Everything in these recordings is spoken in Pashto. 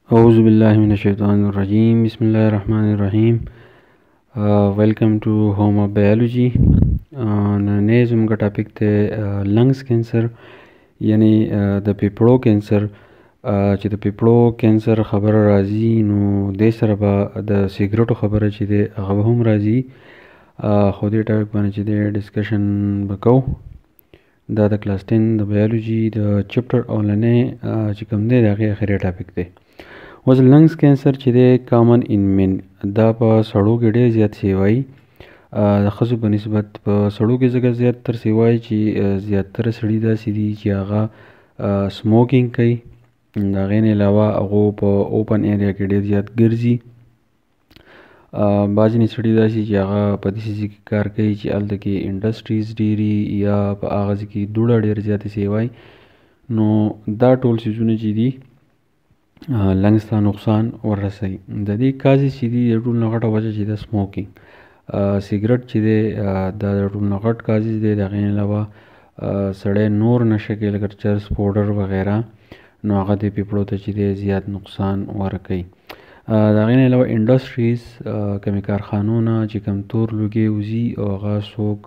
أعوذ بالله من الشيطان الرجيم بسم الله الرحمن الرحیم. ویلکم ټو هوم اف بایولوژي. نننې زموږ ټاپک دی لنګز کینسر، یعنی د پیپړو کینسر. چې د پیپړو کینسر خبره راځي نو دې سره به د سیګریټو خبره چې دی هغه به هم راځي، خو دې ټاپک باندې چې دی ډسکشن به کوو. دا د کلاس 10 د بایولوژي د چپټر اولنې چې کوم دی د هغې اخري ټاپک دی. اوس لنګز کینسر چې دی کامن ان مین، دا په سړو کې ډېر زیات سیوایي. د ښځو په نسبت په سړو کې ځکه زیاتتر سیوایي چې زیاتره سړي داسې دي چې هغه سموکینګ کوي. د هغې نه علاوه هغو په اوپن ایریا کې ډېر زیات ګرځي. بعضې سړي داسې چې هغه په داسې ځای کې کار کوي چې هلته کې انډسټریز ډېري یا په هغه ځای کې دوړه ډېر زیاتې سیوایي. نو دا ټول څیزونه چې دي لنګز ته نقصان ورسوي. د دې کازې چې دي د ټول نه غټه وجه چې ده سموکینګ، سیګرټ چې دی دا د ټول نه غټ کازې دی. د هغې نه علاوه سړی نور نشه کوي لکه چرس، پوډر وغیره، نو هغه د پیپړو ته چې دی زیات نقصان ورکوي. د هغې نه علاوه انډسټریز کومې کارخانو نه چې کوم تور لوګي وځي او هغه څوک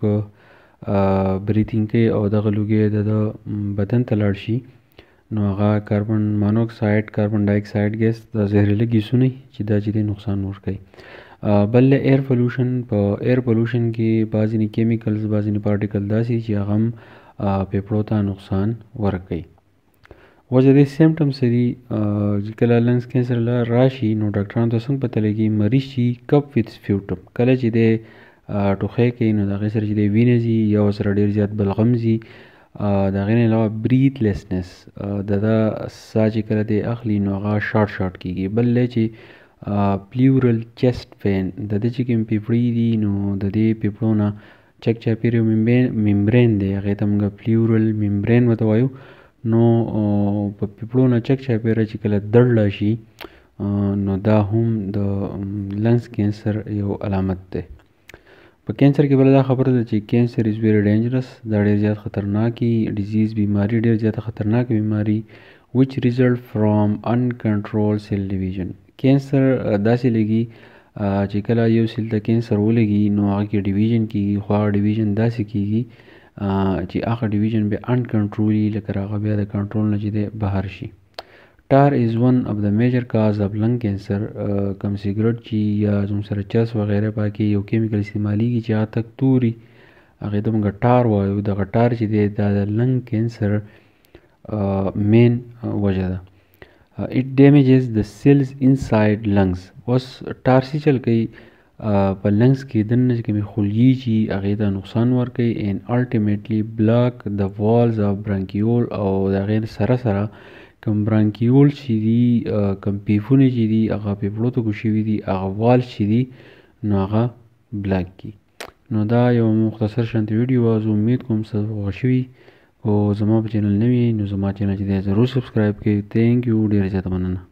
بریتینګ کوي او دغه لوګي د بدن ته لاړ شي، نو هغه کاربن مونوکساید، کاربن ډای اکساید ګیس د زهریله ګیسونه چې دا چې دی نقصان ورکوي. بل ایر پولوشن، په ایر پولوشن کې بعضې کیمیکلز، بعضې پارټیکل داسې چې هغه هم پیپړو ته نقصان ورکوي. وجه دې سیمټمز دي چې کله لنګز کینسر راشي نو ډاکټرانو ته څنګه پته لګي مریض چې کپ ویت سپیوټم، کله چې دی ټوخی کوي نو د هغې سره چې دی وینه ځي یا ورسره ډېر زیات بلغم ځي. د هغې نه علاوه بریتلیسنس، د ده ساه چې کله دی اخلي نو هغه شارټ کېږي. بل دی چې پلیورل چیسټ پین، د ده چې کوم پیپړې دي نو د دې پیپړو نه چک چاپېره ممبرین دی، هغې ته موږ پلیورل ممبرین ورته وایو. نو په پیپړو نه چک چاپېره چې کله درد راشي نو دا هم د لنګز کینسر یو علامت دی. په کینسر کې بله دا خبره ده چې کینسر از ویری ډینجرس، دا ډېر زیات خطرناکي ډیزیز، بیماري ډېر زیاته خطرناکه بیماري which result from uncontrolled cell division. کینسر داسې لګي چې کله یو سیل ته کینسر ولګي نو هغه کې ډیویژن کېږي، خو هغه ډیویژن داسې کېږي چې هغه ډیویژن بیا انکنټرولي لکه هغه بیا د کنټرول نه چې دی بهر شي. ټار از ون اف د میجر کاز اف لنګ کینسر. کم سیګرټ چې یا زموږ سره چرس وغیره پاکې یو کیمیکل استعمالیږي چې هغه تک توري، هغې ته موږ ټار وایو. دغه ټار چې دی دا د لنګ کینسر مین وجه ده. اټ ډیمیجز د سیلز انساید لنګز. اوس ټار څه چل کوي په لنګز کې دننه چې کومې خلیې چې هغې ته نقصان ورکوي and ultimately block the walls of bronchiole، او د هغې سره کوم برانکیول چې دي، کوم پیپونه چې دي هغه پیپړو ته کوشوي دي، هغه وال چې دي نو هغه بلاک کړي. نو دا یو مختصر شانتې ویډیو وه. زه امید کوم ستاسو خوښ شوي، او زما په چینل نوي نو زما چینل چې دی ضرور سبسکرایب کړئ. تھینک یو، ډېره زیاته مننه.